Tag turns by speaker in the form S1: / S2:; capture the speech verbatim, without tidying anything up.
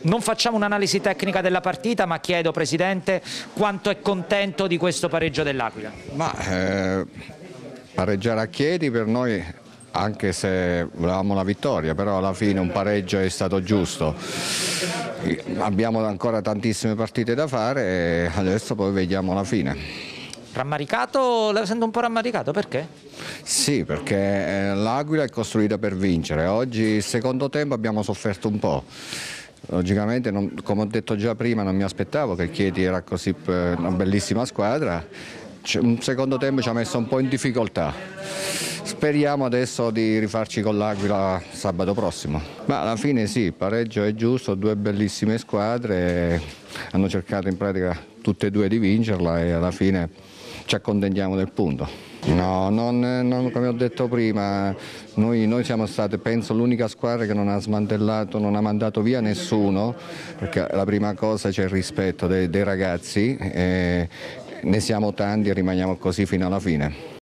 S1: Non facciamo un'analisi tecnica della partita, ma chiedo, Presidente, quanto è contento di questo pareggio dell'Aquila?
S2: Ma eh, pareggiare a Chieti per noi, anche se volevamo la vittoria, però alla fine un pareggio è stato giusto. Abbiamo ancora tantissime partite da fare e adesso poi vediamo la fine.
S1: Rammaricato? La sento un po' rammaricato, perché?
S2: Sì, perché l'Aquila è costruita per vincere. Oggi il secondo tempo abbiamo sofferto un po'. Logicamente, non, come ho detto già prima, non mi aspettavo che il Chieti era così una bellissima squadra. Un secondo tempo ci ha messo un po' in difficoltà. Speriamo adesso di rifarci con l'Aquila sabato prossimo. Ma alla fine sì, il pareggio è giusto, due bellissime squadre, hanno cercato in pratica tutte e due di vincerla e alla fine ci accontentiamo del punto. No, non, non, come ho detto prima, noi, noi siamo stati, penso, l'unica squadra che non ha smantellato, non ha mandato via nessuno, perché la prima cosa c'è il rispetto dei, dei ragazzi, e ne siamo tanti e rimaniamo così fino alla fine.